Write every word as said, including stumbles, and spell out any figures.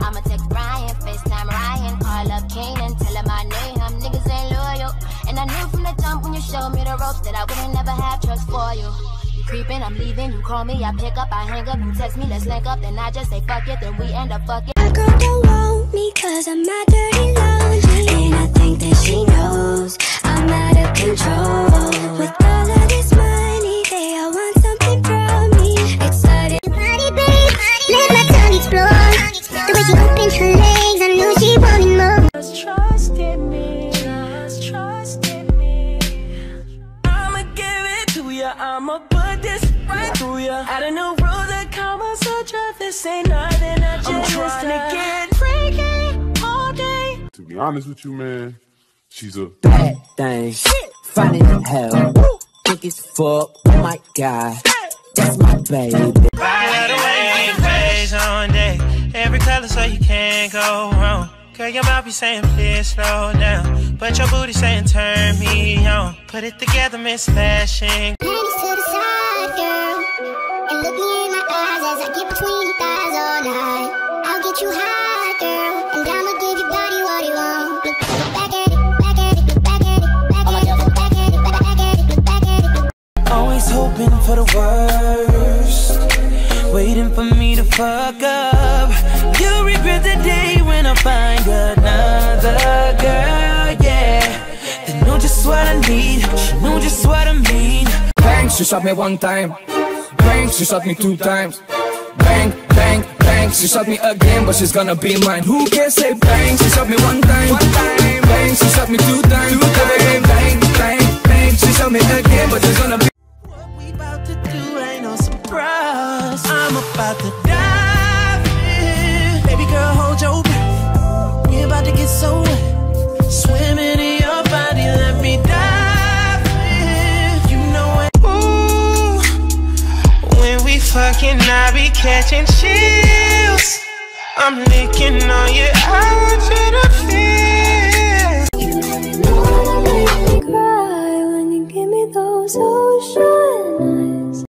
I'ma text Brian, FaceTime Ryan, call up Kanan, tell him my name. Niggas ain't loyal. And I knew from the jump when you showed me the ropes that I wouldn't never have trust for you. You creeping, I'm leaving, you call me, I pick up, I hang up, you text me, let's link up, then I just say fuck it, then we end up fucking. My girl don't want me cause I'm not dirty laundry, and I think that she knows I'm out of control. With all of this money, they all want something from me. Excited body, babe, let my tongue explore. The way she opened her legs, I knew she wanted more. Just trust in me, just trust in me. I'ma give it to ya, I'ma put this right through ya. I don't know rules that come with such a, this ain't nothing, I just I'm trying to get freaky all day. To be honest with you, man, she's a bad thing, fine in hell, thick as fuck, oh my god, that's my baby. By the way you face on day, every color so you can't go wrong. Girl, your mouth be saying please slow down, but your booty saying turn me on. Put it together, Miss Fashion. Panties to the side, girl, and look me in my eyes as I get between your thighs all night. I'll get you high, girl, and I'ma give your body what you want. Look, look back at it, back at it, look back at it, back at it, look back at it, back at it, look back at it. Always hoping for the worst, waiting for me to fuck up. You'll regret the day when I find another girl, yeah. They know just what I need, she know just what I mean. Bang, she shot me one time. Bang, she shot me two times. Bang, bang, bang, she shot me again, but she's gonna be mine. Who can say bang, she shot me one time. One time, bang, she shot me two times. Two times, bang, bang, bang, she shot me again, but she's gonna be. What we about to do ain't no surprise. I'm about to dive in. Baby girl, hold your breath. We about to get so wet, swimming in your body, let me dive in. You know it. Ooh, when we fucking, I be catching chills. I'm licking on you, I want you to feel.